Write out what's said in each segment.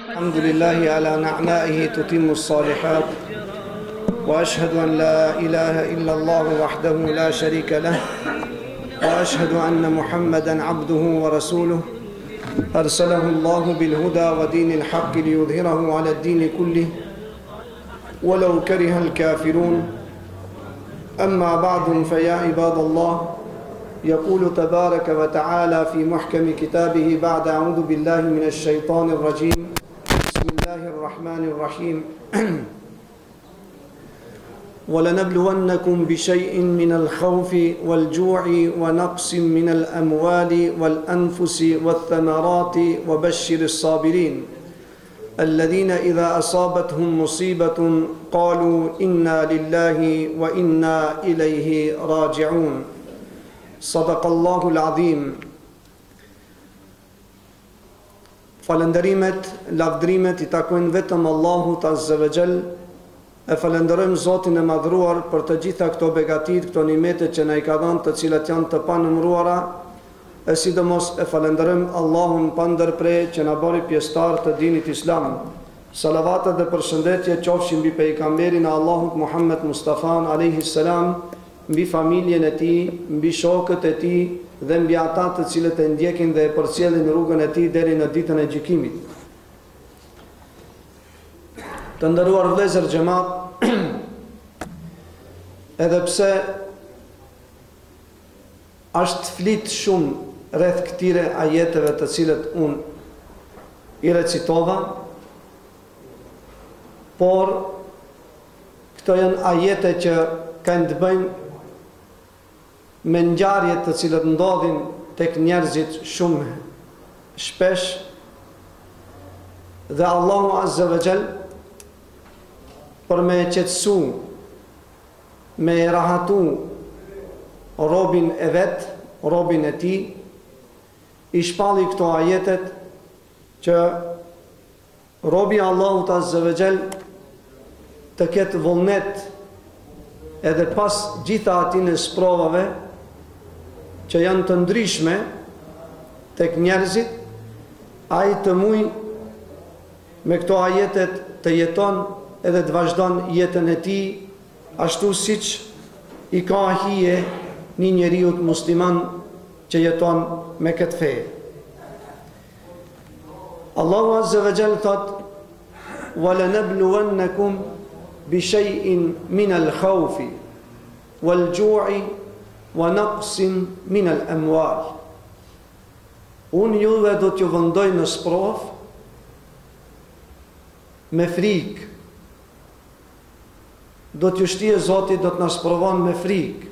الحمد لله على نعمائه تتم الصالحات وأشهد أن لا إله إلا الله وحده لا شريك له وأشهد أن محمدا عبده ورسوله أرسله الله بالهدى ودين الحق ليظهره على الدين كله ولو كره الكافرون. أما بعد فيا عباد الله، يقول تبارك وتعالى في محكم كتابه بعد أعوذ بالله من الشيطان الرجيم بسم الله الرحمن الرحيم ولنبلونكم بشيء من الخوف والجوع ونقص من الأموال والأنفس والثمرات وبشر الصابرين الذين إذا أصابتهم مصيبة قالوا إنا لله وإنا إليه راجعون. صدق الله العظيم. Falënderimet, lavdrimet I takojnë vetëm Allahut Azza wa Jall. E falenderojmë Zotin e madhruar për të gjitha këto begatit, këto nimetet që na I ka dhënë, të cilat janë të panumëruara, e sidomos e falenderojmë Allahun pa ndërprerje që na bëri pjesëtar të dinit Islam. Salavatet dhe përshëndetje qofshin mbi pejgamberin e Allahut Muhammed Mustafa alayhi salam, mbi familjen e tij, mbi shokët e tij dhe mbi ata të cilët e ndjekin dhe e përcjellin rrugën e tij deri në ditën e gjykimit. Të nderuar vëllezër xhamat, edhe pse është flit shumë rreth këtyre ajeteve të cilët unë I recitova, por këto janë ajete që kanë të bëjnë me ngjarjet të cilët ndodhin tek njerëzit shumë shpesh, dhe Allahu Azza wa Jall për me qetësu, me rahatu robin e vet, robin e tij, I shpalli këto ajetet që robi Allahut Azza wa Jall të ketë vullnet edhe pas gjitha atyre sprovave që janë të ndryshme tek njerëzit, ai të muj me këto ajetet të jeton edhe të vazhdon jetën e tij ashtu siç I ka hije një njeriu musliman që jeton me këtë fe. Allahu Azza wa Jall thot: وَلَنَبْلُوَنَّكُمْ بِشَيْءٍ مِنَ الْخَوْفِ وَالْجُوعِ وَنَقْصٍ مِنَ الْأَمْوَالِ. Unë juve do t'ju vendoj në sprov me frikë. Do t'ju shtije Zoti, do t'na sprovon me frikë.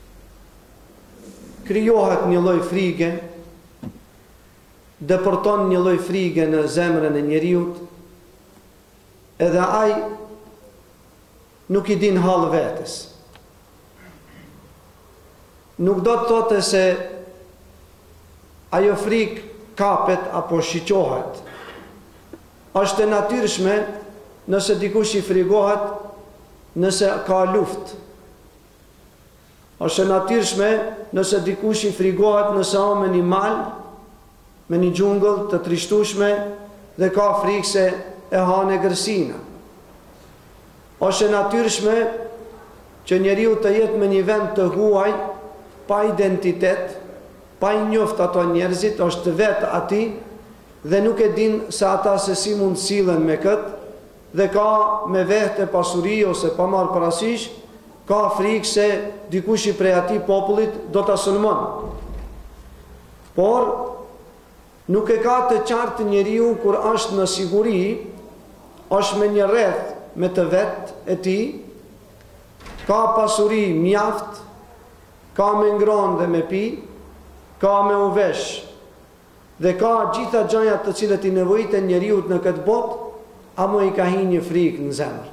Krijohet një lloj frike, depërton një lloj frike në zemrën e njeriut, edhe ai nuk I din hall vetes. Nuk do të thotë se ajo frikë kapet apo shiqohet. Është e natyrshme nëse dikush I frigohet nëse ka luftë. Është e natyrshme nëse dikush I frigohet nëse ka me një mal, me një xhungull të trishtueshme dhe ka frikë se e hanë gërsina. Është e natyrshme që njeriu të jetë me një vend të huaj, pa identitet, pa I njoft ato njerëzit, është vetë ati dhe nuk e din se ata se si mund sillen me këtë, dhe ka me vete pasuri ose pa marrë parasysh, ka frikë se dikush I prej atij popullit do ta sulmon. Por nuk e ka të qartë njeriu kur është në siguri, është me një rreth me të vetë e tij, ka pasuri mjaft, ka me ngronë dhe me pi, ka me uvesh, dhe ka gjitha gjëjat të cilët I nevojiten njeriut në këtë botë, amo I ka hi një frikë në zemër.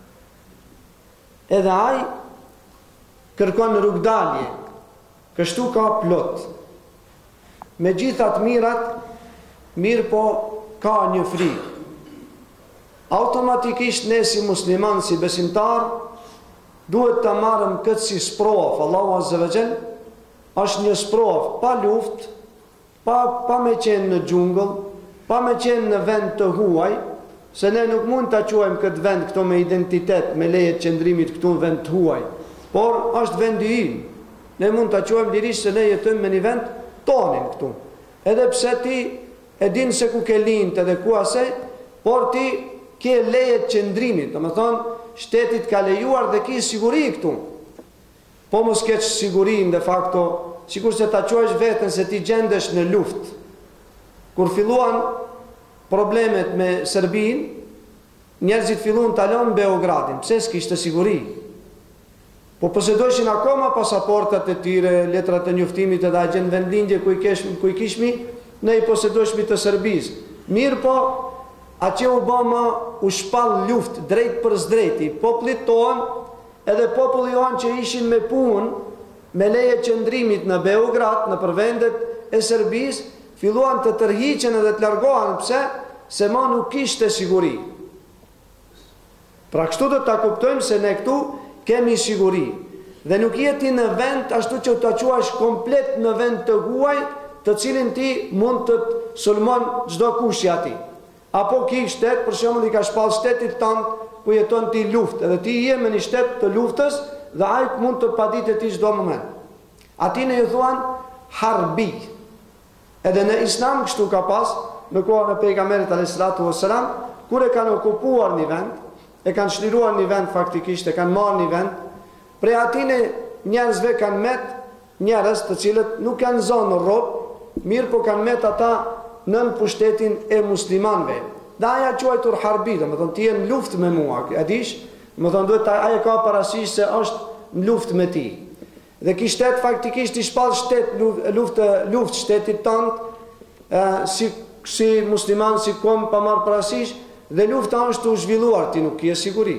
Edhe ai kërkon rrugdalje, kështu ka plot. Me gjithat mirat, mirë po ka një frikë. Automatikisht ne si musliman, si besimtar, duhet të marrëm këtë si sprov. Allahu Azza wa Jall është një sprov pa luftë, pa me qenë në xhungull, pa me qenë në vend të huaj, se ne nuk mund të quajmë këtë vend këto me identitet, me leje qëndrimit këtu në vend të huaj, por është vendi im. Ne mund të quajmë lirisht se ne jetojmë me një vend tonin këtu. Edhe pse ti e din se ku ke lindë edhe ku asaj, por ti ke leje qëndrimit, do të thonë shtetit ka lejuar dhe ki siguri këtu. Po mos keq sigurin de facto, sikur se ta quajsh veten se ti gjendesh në luftë. Kur filluan problemet me Serbinë, njerëzit filluan ta lënë Beogradin, pse s'kishte siguri. Po posedojshin akoma pasaportat e tyre, letrat e njoftimit edhe agjen vendlindje ku i kishmi, ne i posedojshmi të Serbisë. Mirë po, atje Obama u shpall luftë drejt për drejti, popullit tonë edhe populli jonë që ishin me punë, me leje qëndrimit në Beograd, në përvendet e Serbisë, filluan të tërhiqen edhe të largohen, pse? Se ma nuk kishte siguri. Pra kështu do ta kuptojmë se ne këtu kemi siguri. Dhe nuk jeti në vend ashtu që të quash komplet në vend të huaj, të cilin ti mund të sulmon çdo kush ati. Apo ki shtet, për shembull i ka shpall shtetit tënd ku jeton ti luftë, edhe ti je me një shtet të luftës dhe ai mund të paditë ti çdo moment. Ati ne ju thuan harbi. Edhe në Islam kështu ka pas, në kohën e pejgamberit alayhis salatu wassalam, kur e kanë okupuar një vend, e kanë shliruar një vend faktikisht, e kanë marrë një vend, prej atine njerëzve kanë met njerëz të cilët nuk kanë zonë rob, mirë po kanë met ata nën pushtetin e muslimanve. Dhe aja quajtur harbi, do të thonë ti je në luftë me mua, e dish, do të thonë duhet aja ka parasysh se është në luftë me ti. Dhe ki shtet faktikisht i shpall shtet luftë shtetit tënd, si musliman, si kom pa marrë parasysh, dhe lufta është u zhvilluar, ti nuk je siguri.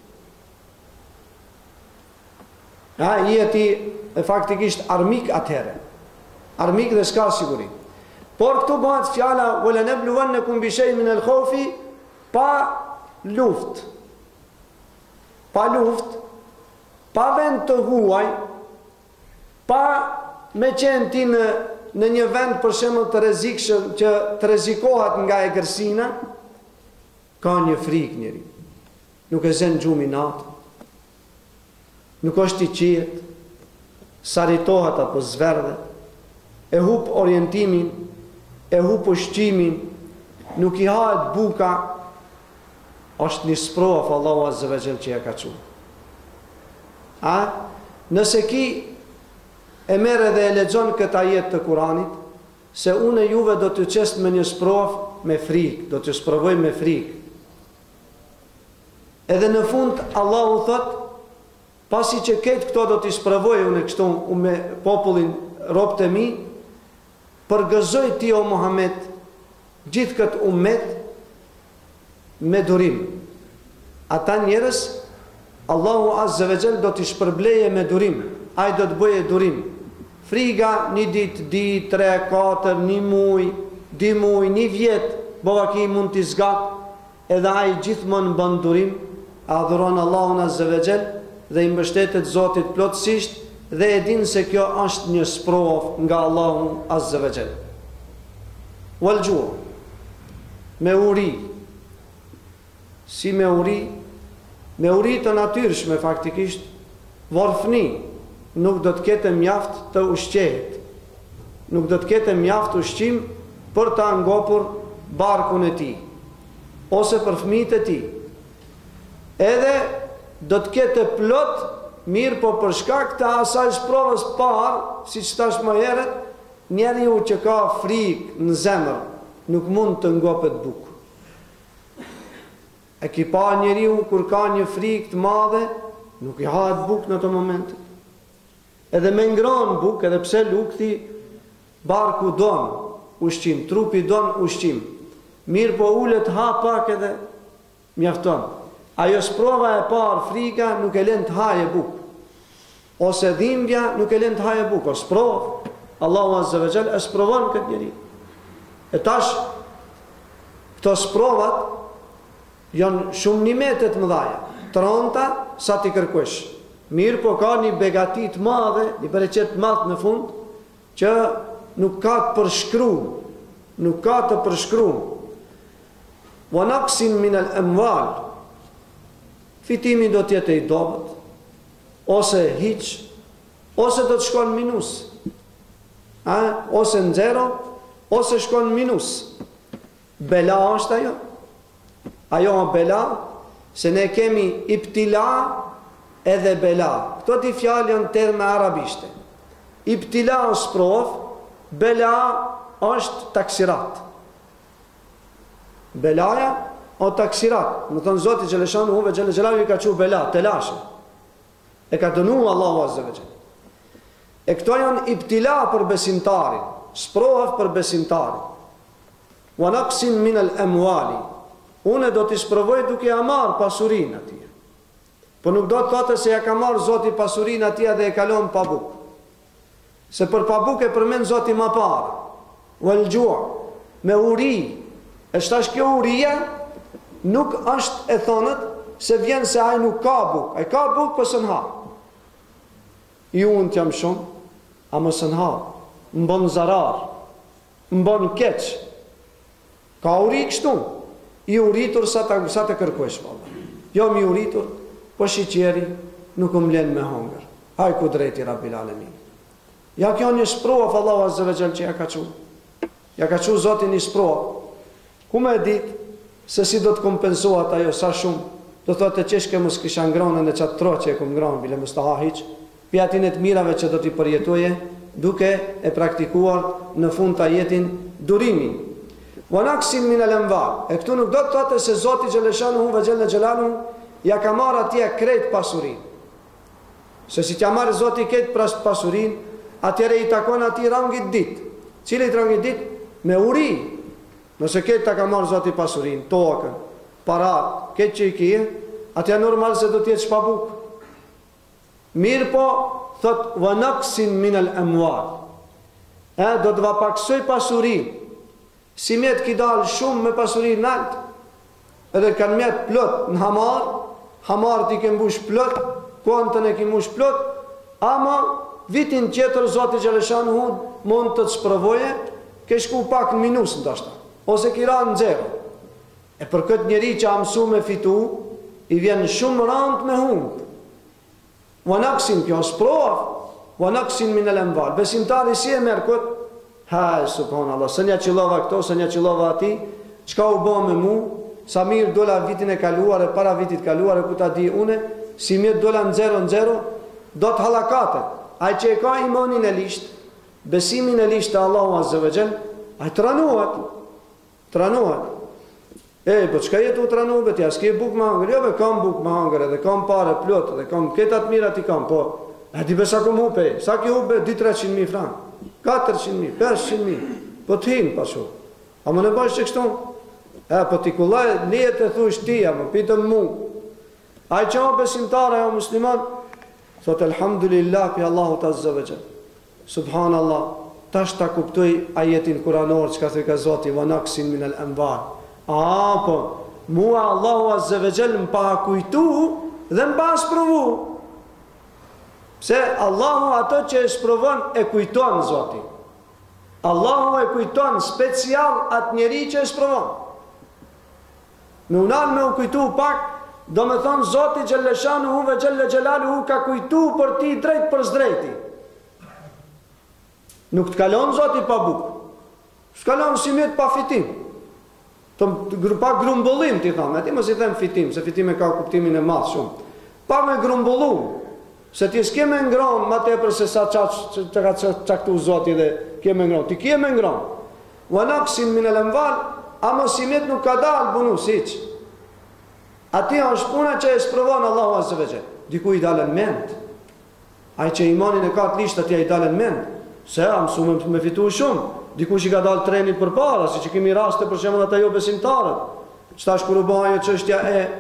Je ti faktikisht armik atëherë. Armik dhe s'ka siguri. Por këtu bëhet fjala wala nabluwannakum bi shay'in min al-khawfi, pa luftë. Pa luftë, pa vend të huaj, pa me qenë ti në një vend për shembull të rrezikshëm që të rrezikohet nga e gërsina, ka një frikë njëri. Nuk e zën gjumi natë, nuk është i qiet, saritohet apo zverdhe, e hup orientimin, e hup ushqimin, nuk i hahet buka, është një sprov Allahu Azza wa Jall që ja ka thënë. Nëse ki e merr dhe e lexon këtë ajet të Kuranit, se unë juve do të çest me një sprov me frikë, do të sprovoj me frikë. Edhe në fund Allahu thot, pasi që këtë këto do t'i sprovoj unë kështu me popullin robët e mi, përgëzoj ti o Muhammed gjithë këtë ummet me durim. Ata njerëz Allahu Azza wa Jall do t'i shpërbleje me durim. Ai do të bëje durim. Friga një ditë, 3, 4, një muj, 2 muj, 1 vjet, bova ki mund t'i zgat, edhe ai gjithmonë bën durim, adhuron Allahun Azza wa Jall dhe i mbështetet Zotit plotësisht dhe e din se kjo është një sprovë nga Allahu Azza wa Jall. Wal ju' me uri. Si me uri të natyrshme faktikisht, varfëni, nuk do të ketë mjaft të ushqehet. Nuk do të ketë mjaft ushqim për ta ngopur barkun e tij ose për fëmijët e tij. Edhe do të ketë plot mirë, po për shkak të asaj sprovës parë, siç thash më herët, njeriu që ka frikë në zemër nuk mund të ngopet bukë. E ki pa njeriu kur ka një frikë të madhe, nuk i hahet bukë në të momentet. Edhe me ngronë bukë, edhe pse lukti, barku don ushqim, trupi don ushqim. Mirë po ullet ha pak edhe mjafton. Ajo sprova e parë, frika, nuk e lën të haje bukë. Ose dhimbja nuk e lën të haje bukë. O sprovë, Allahu Azza wa Jall e sprovon këtë njeri. E tash, këto sprovat janë shumë nimetet mëdhaja. Tronta sa ti kërkuesh. Mirë po ka një begatit madhe, një bereqet madhe në fund, që nuk ka të përshkru. Nuk ka të përshkru. wa naqsin min al-amwal, fitimi do t'jetë i dobët, ose hiq, ose do të shkon minus, ose në zero, ose shkon minus. Bela është ajo bela, se ne kemi ibtila edhe bela. Këto ti fjalë janë terme arabishte. Ibtila është sprov, bela është taksirat. Belaja o taksirat. Më thonë Zoti Gjeleshanu Huve Gjelavi ka që bela, telashe. E ka dënu Allahu Azza wa Jalla. E këto janë ibtila për besimtarin, sprov për besimtarin. Wa naqsin min al-amwali. Unë do t'i sprovoj duke ja marr pasurinë atij. Po nuk do të thotë se ja ka marr Zoti pasurinë atij dhe e kalon pa bukë. Se për pa bukë e përmend Zoti më parë. Wal ju' me uri. E shtash kjo uria nuk është e thonët se vjen se ai nuk ka bukë. Ai ka bukë për së në ha. I unë t'jam shumë, a më së në ha. Më bon zarar, më bon keq. Ka uri kështu. I uritur sa të kërkuesh. Jo mi uritur, po shiqeri nuk më len me hongër. Haj ku drejti Rabbil Alamin. Ja kjo një sprov Allahu Azza wa Jall që ja ka qu. Ja ka qu Zotin një sprov. Ku me dit se si do të kompensohat ajo sa shumë, do thotë qesh ke mos kisha ngronën e qatë troqe e kum ngronë, bile mos të hahiq, pjatin e të mirave që do t'i përjetoje, duke e praktikuar në fund të jetin durimin. Wa naqsin min al-amwal. E këtu nuk do të thotë se Zoti Gjeleshanu Huve Gjelalu ja ka marrë atje krejt pasurin. Se si t'ja marrë Zoti këtë pasurin, atjere i takon ati rangit dit. Cile i rangit dit? Me uri. Nëse këtë ta ka marrë Zoti pasurin, tokën, parat, këtë që i kje, atja normal se do t'jetë shpabuk. Mirë po, thot, wa naqsin min al-amwal. Do të vapaksoj pasurin. Si mjetë ki dalë shumë me pasurin nalt, edhe kanë mjetë plot në hamar t'i ke mbush plot, kontën e ki mbush plot, ama vitin tjetër Zoti Gjeleshanu mund të të sprovoje, ke shku pak në minus në tashta, ose kira në zero. E për këtë njeri që a mësu me fitu, i vjen shumë rand me humbë. Wa naqsin kjo sprov, wa naqsin min al-amwal. Besimtari si e merë këtë? Haj, subhanallah, së nja qilova këto, së nja qilova ati, qka u bo me mu, sa mirë dola vitin e kaluar e para vitit kaluar e ku ta di une, si mirë dola në zero, do të halakate. Aj që e ka imanin e lisht, besimin e lisht të Allahu Azza wa Jall, aj të ranuat. Po qka jetu të ranu, betja, s'ke buk më hangër, jo be kam buk më hangër, edhe kam pare plot, edhe kam ketat mirat i kam, po, e di besa kom hupe, sa ki hupe 200-300.000 frank. 400.000, 500.000, po t'hinë pashu. A më në bashkë që kështu? Po t'i kullaj, lijet e thush tia, më pitën mu. A i qa besimtare, o musliman, thot, elhamdulillah, pi Allahu Azza wa Jall. Subhanallah, tash ta kuptoj ajetin kuranor, që ka thëjka Zoti, wa naqsin min al-amwal. Po, mua Allahu Azza wa Jall më pa kujtu, dhe më pa sprovu. Se Allahu ato që e sprovon e kujton Zoti. Allahu e kujton special atë njeri që e sprovon. Me unan me u kujtu pak, do me thonë Zoti Gjeleshanu Huve Gjelalu ka kujtu për ti drejt për zdrejti. Nuk të kalon Zoti pa bukë. S'kalon si mjetë pa fitim. Pa grumbullim ti thamë. E ti më si them fitim, se fitim e ka kuptimin e madhë shumë. Pa me grumbullu. Se ti s'keme ngronë ma tepër se sa që ka qaktu Zoti dhe keme ngronë. Ti keme ngronë. Wa naqsin min al-amwal, ama si mjetë nuk ka dalë bunu siq. Ati është puna që e sprovon Allahu Azza wa Jall. Diku i dalën mend. Ai që imanin e ka të lisht atje i dalën mend. Se a mësu me fitu shumë. Diku që i ka dalë trenit për para, si që kemi raste për shemë dhe ta jo besimtarët. Qëta shkuru bëha jo qështja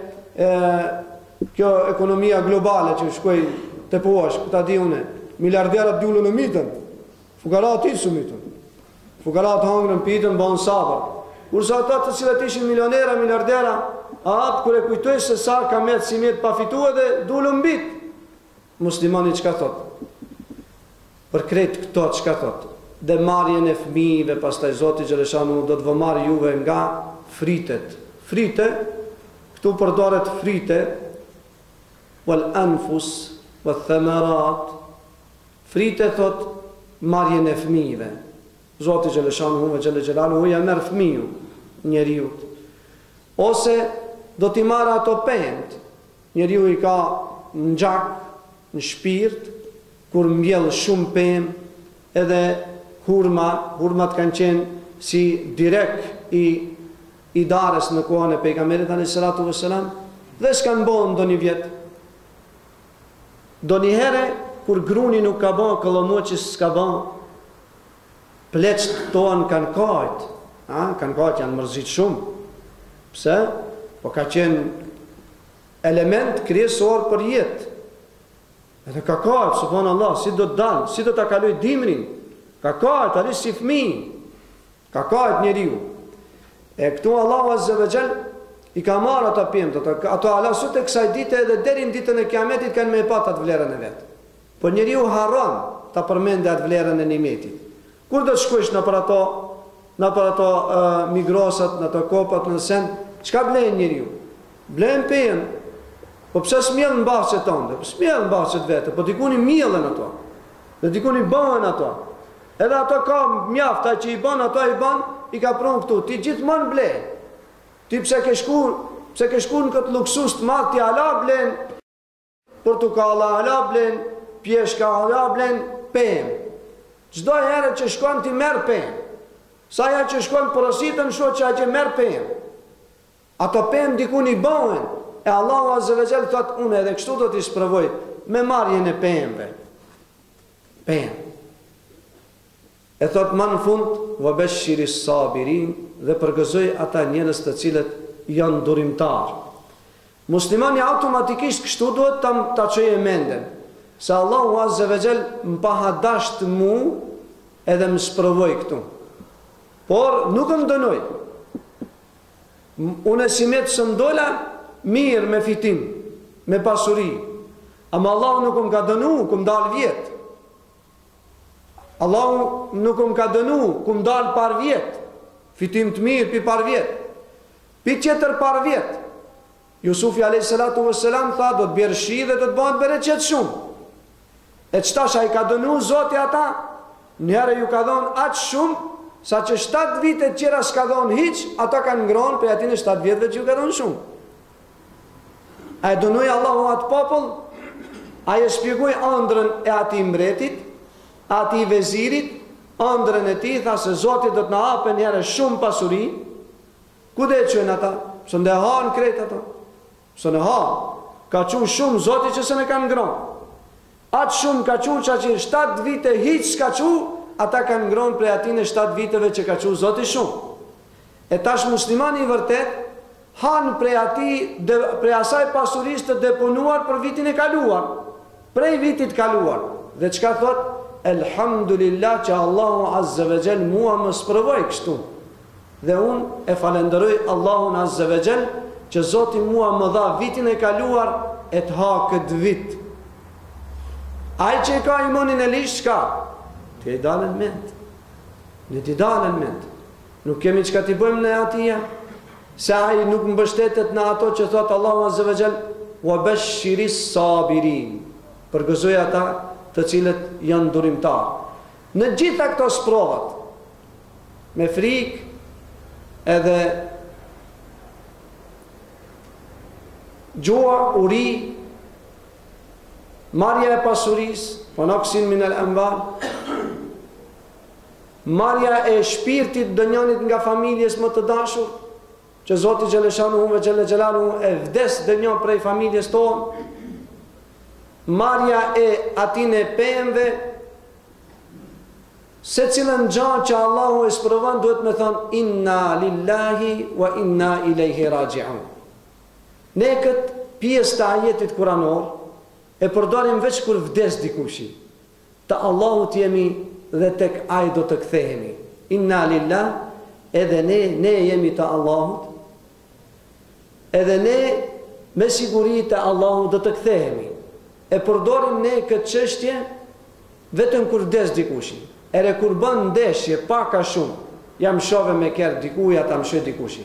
kjo ekonomia globale që shkoj të poash, këta di une, miliarderat dullu në mitën, fukarat i su mitën, fukarat hangrën pitën, bënë sabër. Kurse ata të cilët ishin milionera, miliardera, atë kër e kujtoj se sa ka metë si metë pa fitu edhe dullu në bitë. Muslimani qka thotë? Për kretë këto qka thotë? Dhe marjen e fëmijëve, pastaj Zoti Gjeleshanu do të vëmarë juve nga fritet, frite, këtu përdoret frite, wal anfus, wal thamarat, frite thot marrjen e fëmijëve. Zoti xhaleshanuhu ve xhelaluhu ja merr fëmijën njeriu. Ose do t'i marrë ato pend. Njeriu i ka në gjak, në shpirt, kur mbjell shumë pemë, edhe hurmat kanë qenë si direkt i darës në kohën e pejgamberit alayhi salatu vesselam, dhe s'kanë bën ndonjë vjet. Donjëherë kur gruni nuk ka bën kollomoçi s'ka bën, pleqt tonë kanë kajt, kanë kajt, janë mërzit shumë. Pse? Po ka qenë element kryesor për jetë. Edhe ka kajt, subhanallah, si do të dalë, si do të kaloj dimrin, ka kajt, ali si fëmijë, ka kajt njeriu. E këtu Allahu Azza wa Jall i ka marrë ata pemt, ato alasut e kësaj dite edhe deri në ditën e Kiametit kanë me pat atë vlerën e vet. Po njeriu harron ta përmendë atë vlerën e nimetit. Kur do të shkosh në për ato migrosat, në ato kopat, në sen, çka blen njeriu? Blen pemë. Po pse s'mjell në bashkët tonë? Po s'mjell në bashkët vete, po dikuni mjellën ato. Dhe dikuni bëhen ato. Edhe ato ka mjaft, ai që i bën ato i bën, i ka pronë këtu. Ti gjithmonë blen. Ti pse ke shku në këtë luksus të madh, ti ala blen portokalla, ala blen pjeshka, ala blen pemë. Çdo herë që shkon ti merr pemë. Sa ja që shkon porositën shoh që ai merr pemë. Ato pemë dikuni bëhen. E Allahu Azza wa Jall thot, unë edhe kështu do t'i sprovoj me marrjen e pemëve. Pemë. E thot më në fund, wa bashshiri sabirin, dhe përgëzoj ata njerëz të cilët janë durimtar. Muslimani automatikisht kështu duhet ta çojë menden, se Allahu Azza wa Jall më paha dasht mu edhe më sprovoj këtu. Por nuk më dënoj. Unë si me të së ndola mirë me fitim, me pasuri. Ama Allahu nuk më ka dënu, ku më dalë vjetë. Allahu nuk më ka dënu, ku më dalë par vjetë. Fitim të mirë pi par vjetë. Pi qëtër par vjetë. Jusufi a.s. tha, do të bjerë shi dhe do të bëndë bere qëtë shumë. E qëtash a i ka dënu zoti ata, njëre ju ka dhonë atë shumë, sa që 7 vite qëra s'ka dhonë hiq, ata kanë ngronë për atin e 7 viteve që ju ka dhonë shumë. A e dënuj Allahu atë popull, a e shpjeguj ëndrën e ati mbretit, ati vezirit, ëndrën e ti, tha se Zotit do të na hapen njëre shumë pasuri. Ku dhe e qënë ata? Së ndë hanë kretë ata? Së në hanë. Ka qënë shumë Zotit që se ne kanë ngronë. Atë shumë ka qënë që 7 vite hiq s'ka qënë, ata kanë ngronë prej atine 7 viteve që ka qënë Zotit shumë. E tash muslimani i vërtet, hanë prej asaj pasurisë të deponuar për vitin e kaluar, prej vitit kaluar. Dhe çka thot? Elhamdulillah që Allahu Azza wa Jall mua më sprovoi kështu. Dhe unë e falenderoj Allahun Azza wa Jall që Zoti mua më dha vitin e kaluar e të ha këtë vit. Ai që ka imonin e lish, çka? Ti e dalën mend. Ne ti dalën mend. Nuk kemi çka t'i bëjmë ne atij. Se ai nuk mbështetet në ato që thot Allahu Azza wa Jall, wa bashiris sabirin. Përgëzoj ata të cilët janë durimtar. Në gjitha këto sprovat, me frikë edhe gjua, uri, marrja e pasurisë, fonaksin min al-amwal, marrja e shpirtit dënjanit nga familjes më të dashur, që Zoti Xhaleshanuhu ve Xhelaluhu e vdes dënjon prej familjes tonë, marrja e atine pemëve, se cilën gjanë që Allahu e sprovon duhet me thonë inna lillahi wa inna ilaihi raji'un. Ne këtë pjesë të ajetit kuranor e përdorim veç kur vdes dikushi. Të Allahut jemi dhe tek ai do të kthehemi. Inna lillah, edhe ne jemi të Allahut, edhe ne me siguri të Allahut do të kthehemi. E përdorim ne këtë çështje vetëm kur vdes dikushi. Ere kur bën ndeshje paka shumë, jam shove me kërë dikuja ta më shë dikushi.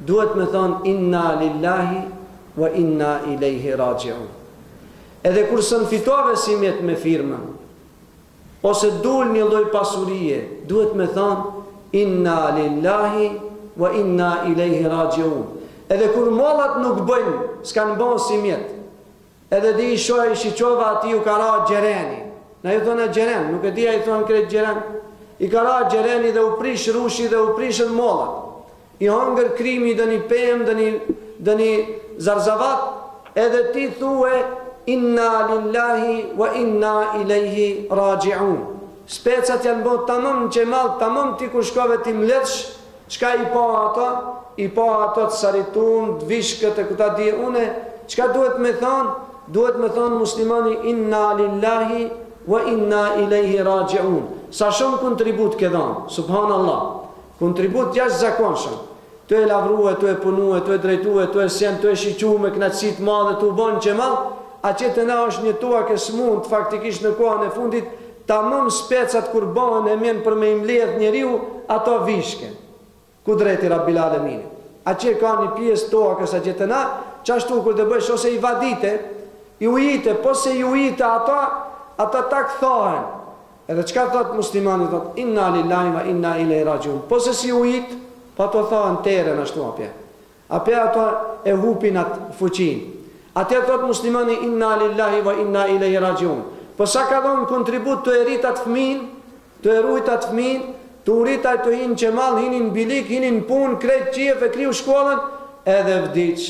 duhet me thonë inna lillahi wa inna ilaihi rajiun. Edhe kur së nëfitove simjet me firmën, ose dul një lloj pasurie, duhet me thonë inna lillahi wa inna ilaihi rajiun. Edhe kur mollat nuk bëjnë, s'kan bën simjet, edhe di i shiqova ati u ka ra gjereni. Na ju thonë gjeren, nuk e di a i thonë krejt gjeren. I ka ra gjereni dhe u prish rushi dhe u prishën mollat. I hongër krimi dhe një pëmë dhe një zarzavat, edhe ti thue inna lillahi wa inna ilaihi rajiun. Specat janë bërë tamam në qemal, tamam ti kur shkove ti mletsh, qka i pa ato të saritun, të vishkët e këta di une, qka duhet me thonë? Duhet me thonë muslimani inna lillahi wa inna ilaihi rajiun. Sa shumë kontribut ke dhanë, subhanallah, kontribut jashtë zakonshëm. Tu e lavruhe, tu e punuhe, tu e drejtuhe, tu e sen, tu e shiqu me knatësit madhe, tu bon që madhe, a që të na është një tua kësë mund, faktikisht në kohën e fundit, ta mëm specat kur bëhen e mjen për me imledh njeriu, ato vishke. Ku drejti Rabbil Alemin. A që ka një pjesë toa kësa që të na, qashtu kur të bësh, ose i vadite, i ujite, po se i ujite ata ta këthohen. Edhe qka thot muslimani, thot, inna lillahi wa inna ilaihi rajiun. Po se si ujit, pa të thohen tere në ashtu apje. Apje ato e hupin atë fuqin. Atje thot muslimani inna lillahi wa inna ilaihi rajiun. Po sa ka dhonë kontribut të erit atë fmin, të erujt atë fmin, të uritaj të hinë qemal, hinin bilik, hinin pun, krejt qijef e kriu shkollën, edhe vdiq.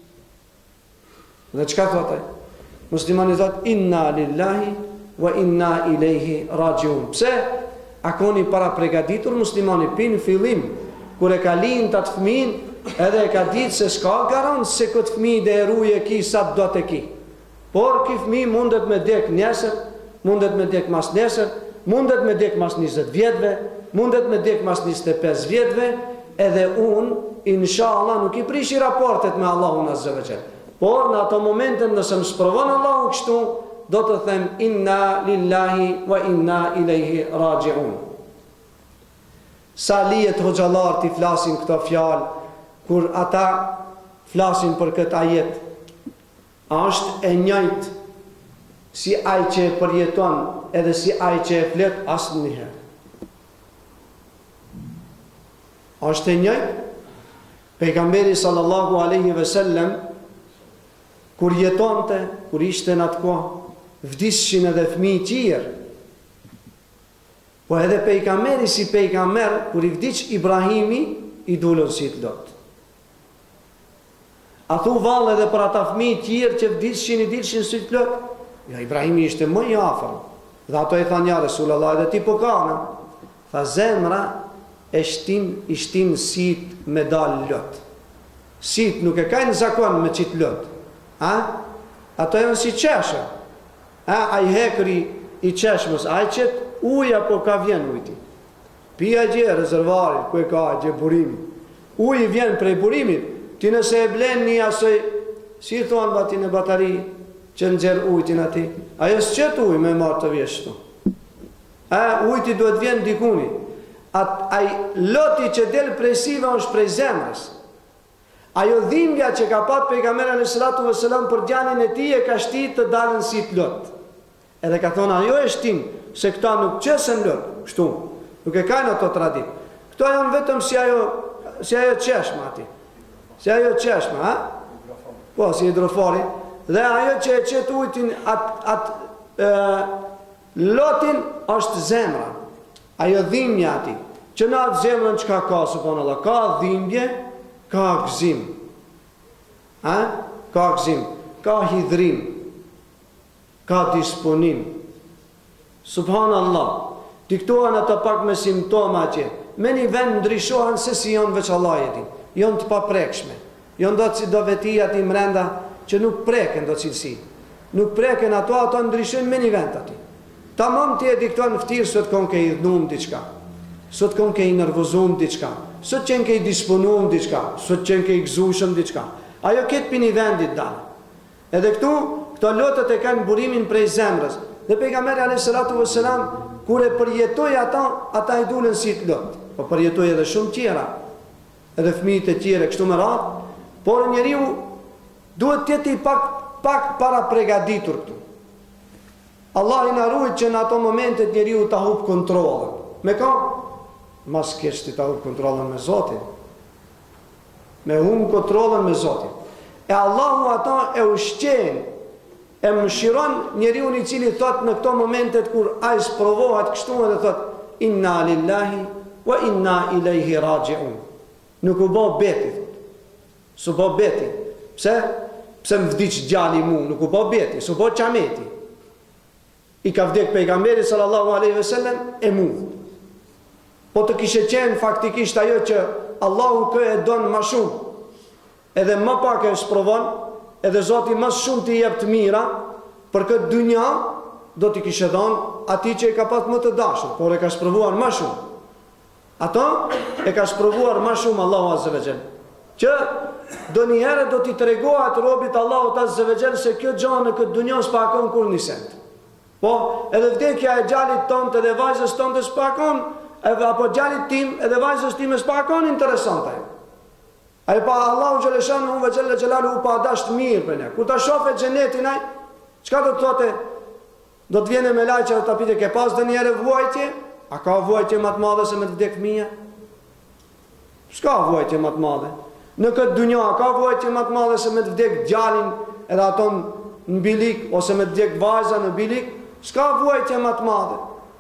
Dhe qka thotaj? Muslimani thot inna lillahi wa inna ilaihi rajiun. Pse? A koni para pregaditur muslimani pinë fillim, kur e ka linë të atë fmin, edhe e ka ditë se s'ka garantë se këtë fmi dhe eruje ki sa të do të ki. Por ki fmi mundet me dek nesër, mundet me dek mas nesër, mundet me dek mas 20 vjetve, mundet me dek mas 25 vjetve, edhe unë, inshallah, nuk i prishi raportet me Allahun Azza wa Jall. Por në ato momente nëse më sprovon Allahu kështu, do të them inna lillahi wa inna ilaihi rajiun. Sa lijet hoxhallar t'i flasin këto fjalë, kur ata flasin për këtë ajet, është e njëjtë si ai që e përjeton edhe si ai që e flet asnjëherë. Është e njëjtë. Pejgamberi sallallahu alaihi wasallam kur jetonte, kur ishte në atë kohë, vdishin edhe fëmijë tjerë. Po edhe pejgamberi si pejgamber, kur i vdiq Ibrahimi, i dulën si të lot. A thu vallë edhe për ata fëmijë tjerë që vdishin, i dilshin si të lot? Ja, Ibrahimi ishte më i afër. Dhe ato i thanë ja Resulullah, edhe ti po kanë. Tha zemra e shtin sit me dal lot. Sit nuk e kanë zakon me qit lot. Ato janë si qeshë. A i hekri i qeshmës, a i qëtë uja po ka vjen ujti. Pia gje rezervarit, ku e ka gje burimi. Uji vjen prej burimit. Ti nëse e blen një asoj, si thonë batin e batari, që nëzër ujtin ati. Ajo së qëtë uj me marë të vjeshtu. Ujti duhet vjen dikuni. Ai loti që del prej sive është prej zemrës. Ajo dhimbja që ka pat pejgamberi alayhis salatu vesselam për djalin e tij e ka shtit të dalën si të lot. Edhe ka thonë ajo e shtin se këta nuk qesen lot, kështu. Nuk e kanë ato tradit. Këto janë vetëm si ajo qeshma aty. Si ajo qeshma, Po, si hidrofori. Dhe ajo që e qet ujtin lotin është zemra. Ajo dhimbja aty. Që në atë zemrën çka ka subhanallahu, ka dhimbje, ka gëzim, ka gëzim, ka hidrim, ka disponim. Subhanallah, diktohen ato pak me simptoma që me një vend ndryshohen se si jonë veç Allah jetin, jonë të paprekshme, jonë do të vetia ti mrenda që nuk preken do cilësi, nuk preken ato ndryshojnë me një vend ati. Ta mom ti e diktohen ftirë sot kon ke i dhnum diçka, sot kon ke i nervozum diçka, sot qenë ke i disponuam diçka, sot qenë ke i gëzushëm diçka. Ajo ketë për një vendit dalë. Edhe këto lotët e kanë burimin prej zemrës. Dhe pejgamberi alayhis salatu vesselam, kur e përjetoj ata i dulen si të lotë. Po përjetoj edhe shumë tjera. edhe fëmijët e tjerë kështu me radhë, por njeriu duhet të jetë pak para përgatitur këtu. Allah i na ruaj që në ato momente njeriu ta hub kontrollin. Me ka? Mas kesh ti ta hub kontrollin me Zotin. Me hum kontrollin me Zotin. E Allahu ata e ushqen, e mëshiron njeriu i cili thot në këto momentet kur ai sprovohet kështu edhe thot inna lillahi wa inna ilaihi raji'un. Nuk u bë beti. Su bë beti. Pse? Pse më vdiq djali mu, nuk u bë beti, su bë qameti. I ka vdek pejgamberi sallallahu alaihi wasallam e mu. Po të kishe qenë faktikisht ajo që Allahu kë e don më shumë, edhe më pak e sprovon, edhe Zoti më shumë t'i jep të mira, për këtë dynja do t'i kishe dhënë atij që e ka pas më të dashur, por e ka sprovuar më shumë. Ato e ka sprovuar më shumë Allahu azza wa jall. Që donjëherë do t'i tregohet robit Allahut azza wa jall se kjo gjë në këtë dynjë s'pakon kur nisent. Po, edhe vdekja e gjallit tonë edhe vajzës tonë të s'pakon, apo gjallit tim edhe vajzës tim s'pakon interesante. Ai pa Allahu xhaleshanu ve xhalla xhelalu pa dash mirë për ne. Kur ta shohë xhenetin ai, çka do të thotë? Do të vjen me lajë ta pyete ke pas ndonjëherë vuajtje? A ka vuajtje më të madhe se me të vdek fëmia? S'ka vuajtje më të madhe. Në këtë dynjë ka vuajtje më të madhe se me të vdek djalin edhe aton në bilik ose me të vdek vajza në bilik? S'ka vuajtje më të madhe.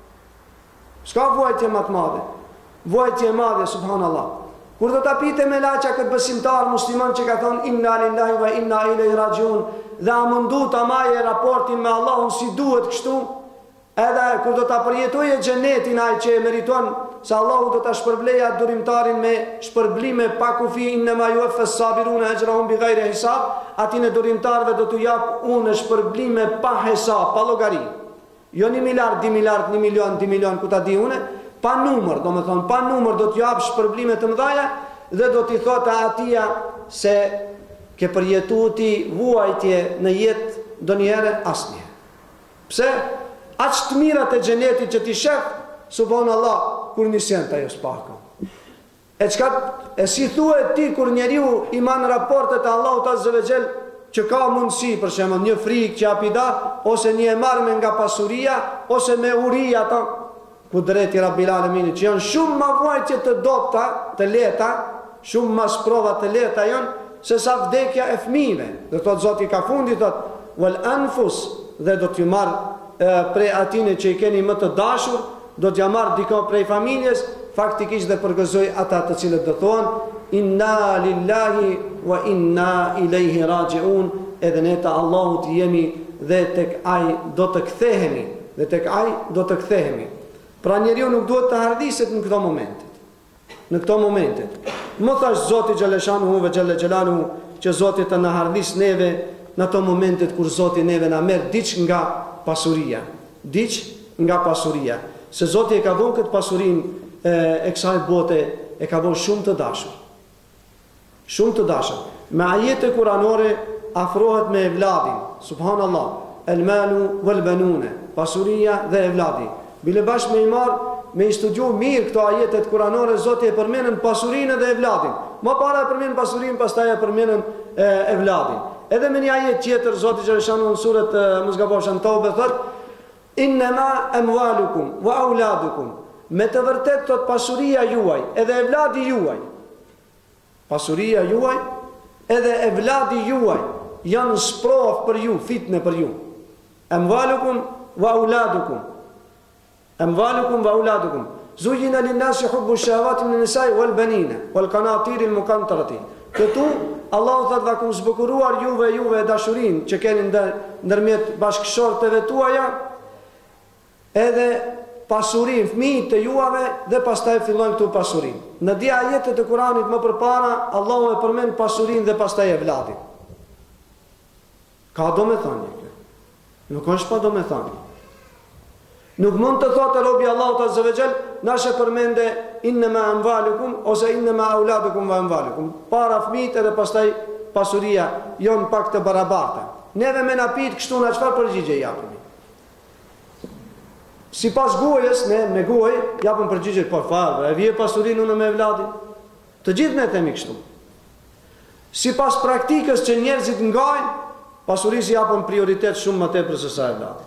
S'ka vuajtje më të madhe. Vuajtje e madhe subhanallah. Kur do ta pite me laça këtë besimtar musliman që ka thonë inna lillahi wa inna ilaihi rajiun dhe a mundu ta maje raportin me Allahun si duhet kështu, edhe kur do ta përjetoje xhenetin ai që e meriton, se Allahu do ta shpërbleja durimtarin me shpërblime pa kufi inma yuwaffas sabiruna ajrahum bighairi hisab, atin e durimtarëve do t'u jap unë shpërblime pa hesab, pa llogari. Jo 1 miliard, 2 miliard, 1 milion, 2 milion ku ta di unë, pa numër, do me thonë, pa numër do t'ju jap shpërblime të mëdha dhe do t'i thotë atia se ke përjetu ti vuajtje në jetë ndonjëherë asnjë. Pse? Aq të mirat e xhenetit që ti shef, subhanallah, kur nisen ajo s'paka. E çka e si thuhet ti kur njeriu i man raportet e Allahut azza wa jall që ka mundësi, për shembull, një frikë që apida, ose një e marrë nga pasuria, ose me uri ata kudreti Rabbil Alamin, që janë shumë më vuajtje të dobta, të lehta, shumë më sprova të lehta janë se sa vdekja e fëmijëve. Do thotë Zoti ka fundi thotë wal anfus dhe do t'ju marr prej atine që i keni më të dashur, do t'ja marr diko prej familjes, faktikisht dhe përgëzoj ata të cilët do thonë inna lillahi wa inna ilaihi rajiun, edhe ne te Allahut jemi dhe tek ai do të kthehemi, dhe tek ai do të kthehemi. Pra njeriu nuk duhet të hardhiset në këto momente. Në këto momente. Më thash Zoti xhaleshanu ve xhalla xhelalu që Zoti të na hardhis neve në ato momentet kur Zoti neve na merr diç nga pasuria. Diç nga pasuria. Se Zoti e ka dhënë këtë pasurinë e kësaj bote, e ka dhënë shumë të dashur. Shumë të dashur. Me ajete kuranore afrohet me evladin. Subhanallah. El malu wal banuna. Pasuria dhe evladi. Bile bash me i marë, me i studiu mirë këto ajetet kuranore, Zoti e përmenën pasurinë dhe evladin. Më para e përmenën pasurinë, pastaj e përmenën evladin. Edhe me një ajet tjetër, Zoti xhaleshanu në surët Muzgaboshan Taube thot innema amwalukum wa auladukum. Me të vërtet thot pasuria juaj edhe evladi juaj. Pasuria juaj edhe evladi juaj janë sprovë për ju, fitne për ju. Amwalukum wa auladukum. أموالكم وأولادكم زين للناس حب الشهوات من النساء والبنين والقناطير المقنطرة. Këtu Allahu thot va kum zbukuruar juve dashurinë që keni ndërmjet bashkëshorteve tuaja, edhe pasurinë, fëmijët të juave dhe pastaj fillojnë këtu pasurinë. Në dia ajete të Kuranit më përpara Allahu e përmend pasurinë dhe pastaj evladin. Ka domethënie kjo. Nuk është pa domethënie. Nuk mund të thotë robi Allahut azza wa jall, nashe përmende innema amwalukum ose innema auladukum wa amwalukum. Para fëmijët edhe pastaj pasuria janë pak të barabarta. Neve me na pit kështu na çfarë përgjigje japim? Sipas gojës, ne me gojë japim përgjigje po fal, e vije pasurinë unë me evladin. Të gjithë ne themi kështu. Sipas praktikës që njerëzit ngajnë, pasurisë japën prioritet shumë më tepër se sa evladit.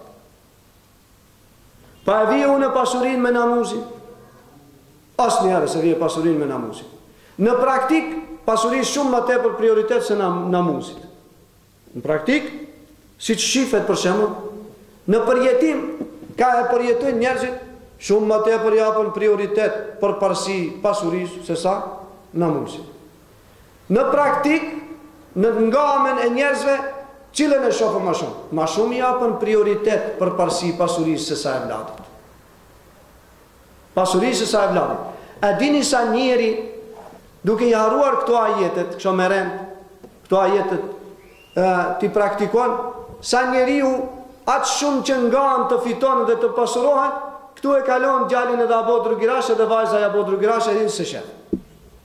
Pa e vije unë pasurinë me namuzin? Asnjëherë se vije pasurinë me namuzin. Në praktik, pasurisë shumë më tepër prioritet se namuzit. Në praktik, si që shifet për shembull, në përjetim, ka e përjetojnë njerëzit, shumë më tepër japën prioritet për parësi pasurisë se sa namuzit. Në praktik, në ngamen e njerëzve, cilën e shofën ma shumë? Ma shumë japën prioritet për parësi pasurisë se sa evladit. Pasurisë se sa evladit. E dini sa njeri, duke i haruar këto ajetet, kësho me rend, këto ajetet, ti praktikon, sa njeriu atë shumë që nganë të fitonë dhe të pasurohen, këtu e kalon gjallin edhe abo drugirashe dhe vajza e abo drugirashe e rinë se shef.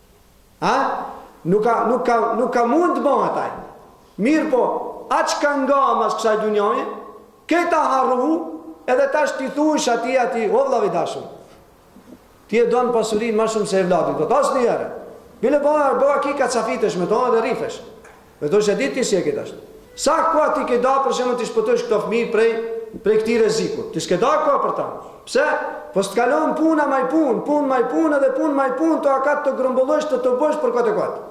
Nuk ka mund të bëhet taj. Mirë po, atë që ka nga mas kësaj dunjoje, këta harru, edhe tash t'i thush ati, o vlavi dashur. Ti e donë pasurin ma shumë se e vladin, do t'as një jere. Bile bëha ki ka cafitesh me tonë dhe rifesh. Me to që dit ti si e këtë ashtë. Sa kua ti ke da për shemë t'i shpëtësh këto fmi prej këti rezikur. Ti s'ke da kua për ta. Pse? Po s'të kalon puna maj pun edhe pun maj pun, të akat të grëmbëllësh të bësh për këtë e këtë.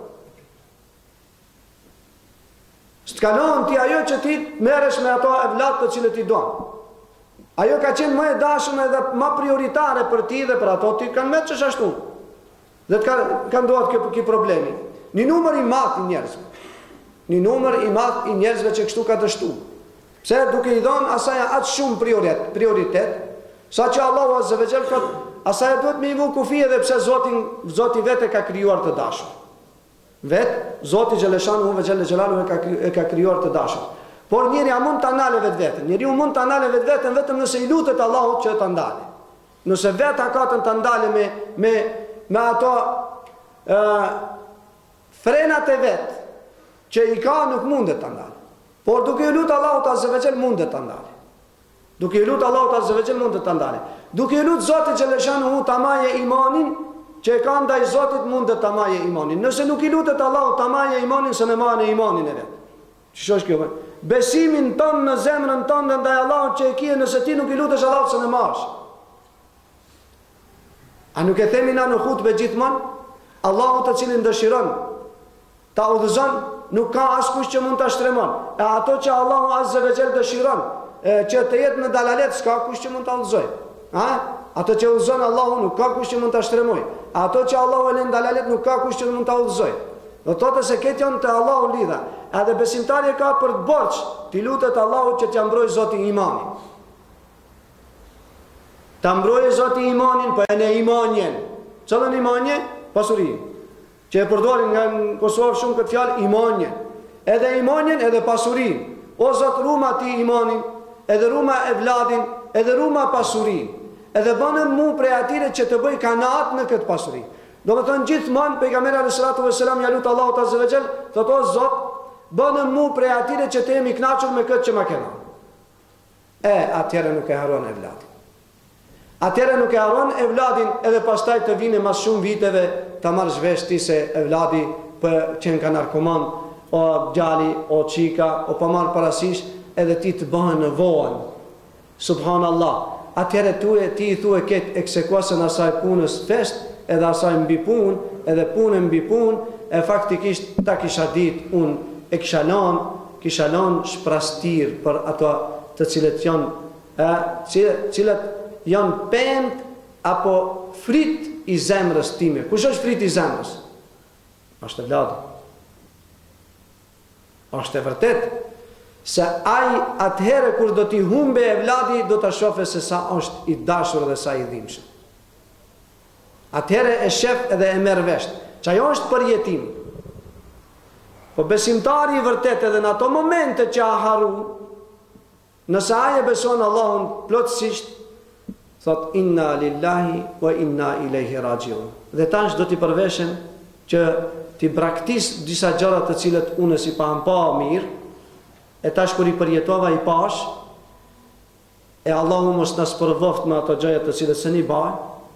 S'të kalon ti ajo që ti meresh me ato e vlad të cilët ti donë. Ajo ka qenë më e dashën edhe ma prioritare për ti dhe për ato ti kanë me që shashtu. Dhe të kanë dohet këj problemi. Një numër i math i njerëzve. Një numër i math i njerëzve që kështu ka dështu. Pse duke i dhonë asaja atë shumë prioritet, sa që Allahu Azza wa Jall thot, asaja duhet me i vu kufi edhe pse Zoti vetë ka krijuar të dashur. Vetë Zoti Xheleshanu ve Xhelalu e ka krijuar të dashur. Por njeri a mund të anale vetë. Njeri mund të anale vetë vetëm nëse i lutet Allahut që të ndale. Nëse vetë akatën të ndale me ato frenat e vetë që i ka nuk mundet të ndale. Por duke i lutë Allahut Azza wa Jall mundet të ndale. Duke i lutë Allahut Azza wa Jall mundet të ndale. Duke i lutë Zotit Xheleshanu të amaje imanin, që e ka ndaj Zotit mundet të amaje imanin. Nëse nuk i lutet Allahut të amaje imanin, se në manë e imanin e vetë. Që shosh kjo për? Besimin tonë në zemrën tonë dhe ndaj Allahut që e kje, nëse ti nuk i lutesh Allahut se në mash. A nuk e themi na në hutbe gjithmonë? Allahut të cilin dëshiron, ta udhëzon, nuk ka askush që mund të shtremon. E ato që Allahu Azza wa Jall dëshiron, që të jetë në dalalet, s'ka kush që mund të udhëzoj. Ato që udhëzon Allahu nuk ka kush që mund të shtremoj. Ato që Allahu e lën dalalet nuk ka kush që mund të udhëzoj. Do thotë se këtë janë të Allahu lidha. Edhe besimtari ka për të borç, ti lutet Allahut që t'ja mbrojë Zoti imanin. Ta mbrojë Zoti imanin, po e në imanjen. Çfarë imanje? Pasuri. Që e përdorin nga në Kosovë shumë këtë fjalë imanjen. Edhe imanjen edhe pasurin. O Zot, ruma ti imanin, edhe ruma evladin, edhe ruma pasurin. Edhe bënën mu prej atire që të bëj kanat në këtë pasuri. Do më thënë gjithmonë pejgamberi alayhi salatu vesselam ja lut Allahut Azza wa Jall, thotë o Zot, bënën mu prej atire që të jemi kënaqur me këtë që ma kena. Atëherë nuk e haron evladin. Atëherë nuk e haron evladin edhe pastaj të vine mas shumë viteve të marrë zhvesh ti se evladi për qenë ka narkoman, o gjali, o qika, o për marrë parasysh, edhe ti të bëhen në voën. Subhanallah. Atëherë ti i thue këtë eksekuasën asaj punës fest, edhe asaj mbi pun, edhe punë mbi pun, e faktikisht ta kisha dit unë, e kisha lanë shprastir për ato të cilët janë pend apo frit i zemrës time. Kush është frit i zemrës? Është evladi. Është e vërtet se ai atëherë kur do t'i humbe evladi do ta shohë se sa është i dashur dhe sa i dhimbshëm. Atëherë e shef edhe e merr vesh. Që ajo është përjetim. Po besimtari i vërtet edhe në ato momente që a haru, nëse aje beson Allahun plotësisht, thot inna lillahi wa inna ilaihi rajiun. Dhe tash do t'i përveshen që t'i braktis disa gjëra të cilët unë si pa mirë, e tash kur i përjetova i pash, e Allahu mos na spërvoft me ato gjëra të cilët se ni baj,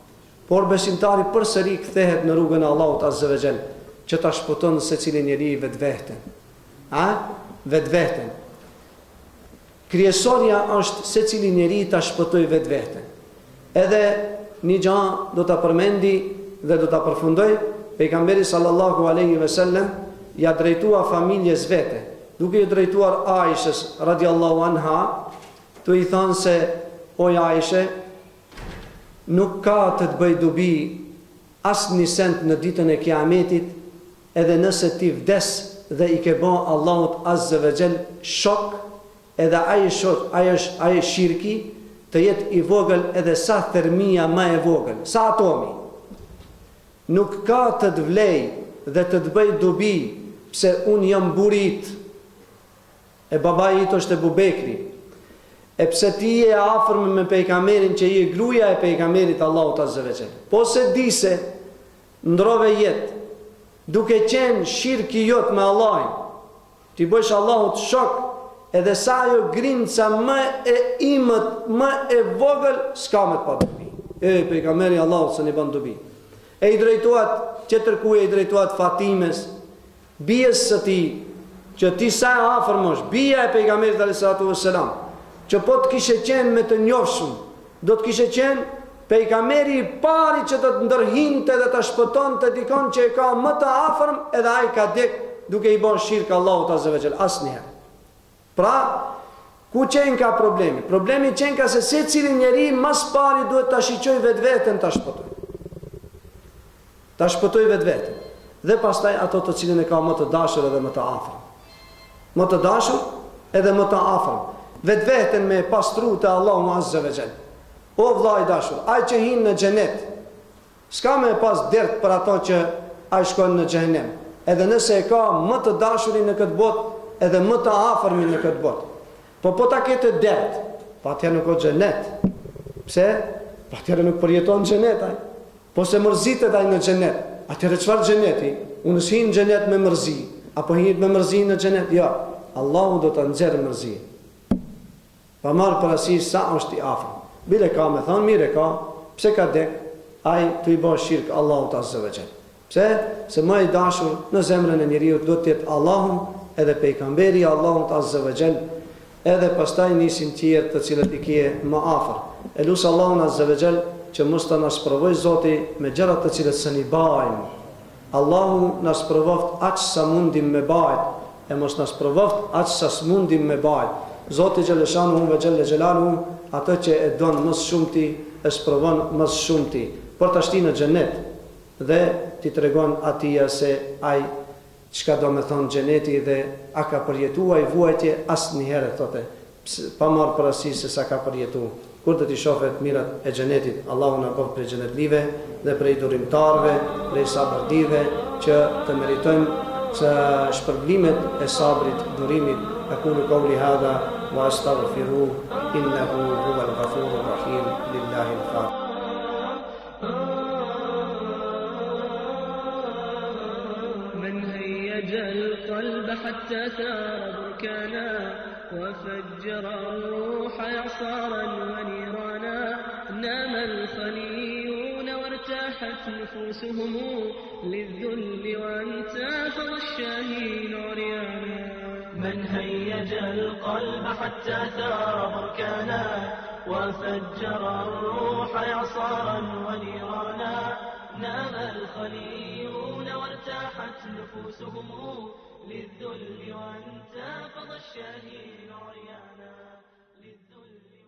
Por besimtari përsëri kthehet në rrugën e Allahut Azza wa Jall, që ta shpëton secili njeri vetveten. Vetveten. Krijesoria është secili njeri ta shpëtoj vetveten. Edhe një gjë do ta përmendi dhe do ta përfundoj. Pejgamberi sallallahu alaihi wasallam ja drejtua familjes vete, duke i drejtuar Aishës radiallahu anha, të i thonë se, oj Aishe, nuk ka të të bëj dobi asë një sent në ditën e kiametit, edhe nëse ti vdes dhe i ke bën Allahut Azza wa Jall shok, edhe ai shirki të jetë i vogël edhe sa thermia më e vogël, sa atomi. Nuk ka të të vlej dhe të të bëj dobi pse unë jam burit, e babai i është Ebu Bekri, e pse ti je afërm me pejgamberin që je gruaja e pejgamberit Allahut Azza wa Jall. Po se di se ndrove jetë, duke qenë shirki jot me Allahin, ti bësh Allahut shok, edhe sa ajo grinca më e imët, më e vogël, s'ka me të pa dobi. Pejgamberi Allahut se një bën dobi. E i drejtuat, qëtërkuje i drejtuat Fatimes, bijes së ti, që ti sa e afërmosh, bija e pejgamberit alayhi wassalam, që po të kishe qenë me të njofshëm, do të kishe qenë pejgamberi i pari që të të ndërhinte dhe të shpëton të dikon që e ka më të afërm, edhe ai ka dek duke i bën shirk Allahut Azza wa Jall, asnjëherë. Pra, ku qenë ka problemi? Problemi qenë ka se secili njeri mas pari duhet të shiqoj vetveten të shpëtoj. Ta shpëtoj vetveten. Dhe pastaj ato të cilin e ka më të dashur edhe më të afërm. Më të dashur edhe më të afërm. Vetveten me pastru të Allahu Azza wa Jall. O vllai i dashur, ai që hin në xhenet, s'ka me pas dert për ato që ai shkon në xhenem. Edhe nëse e ka më të dashurin në këtë botë, edhe më të afërmin në këtë botë. Po ta ketë dert, patjetër nuk ka xhenet. Pse? Patjetër nuk përjeton xhenet ai. Po se mërzitet ai në xhenet, atëherë çfarë xheneti? Unë hin në xhenet me mërzi, apo hin me mërzi në xhenet? Jo, Allahu do ta nxjerrë mërzi. Pa marrë parasysh sa është i afër. Bile ka me thonë, mire ka, pse ka dek, ai të i bën shirk Allahut Azza wa Jall. Pse? Se më i dashur në zemrën e njeriu do të jetë Allahu, edhe pejgamberi i Allahut Azza wa Jall, edhe pastaj nisin tjerë të cilët i kje më afër. E lusë Allahun Azza wa Jall që mos të na sprovoj Zoti me gjërat të cilët së një bajmë. Allahu na sprovoft aq sa mundim me bajt, e mos na sprovoft aq sa s'mundim me bajt. Zoti Gjeleshanu ve Gjelle Gjelalu, atë që e donë mësë shumëti, e sprovon mësë shumëti, për të ashti në gjenet, dhe ti të regon atia se aj, qka do me thonë gjeneti dhe a ka përjetuaj vuajtje, asë njëherë, thote, pa marë përësi se sa ka përjetu. Kur të ti shofet mirat e gjenetit, Allahu në bëvë për gjenetlive dhe për i durimtarve, për i sabërdive, që të meritojmë që shpërblimet e sabrit, durimit. أقول قولي هذا وأستغفروه إنه هو الغفور الرحيم لله الفاتح. من هيج القلب حتى ثار بركانا وفجر الروح إعصارا ونيرانا نام الخليون وارتاحت نفوسهم للذل وانتفض الشاهين عريانا. من هيج القلب حتى ثار بركانا وفجر الروح إعصارا ونيرانا نام الخليون وارتاحت نفوسهم للذل وانتفض الشاهين عريانا. للذل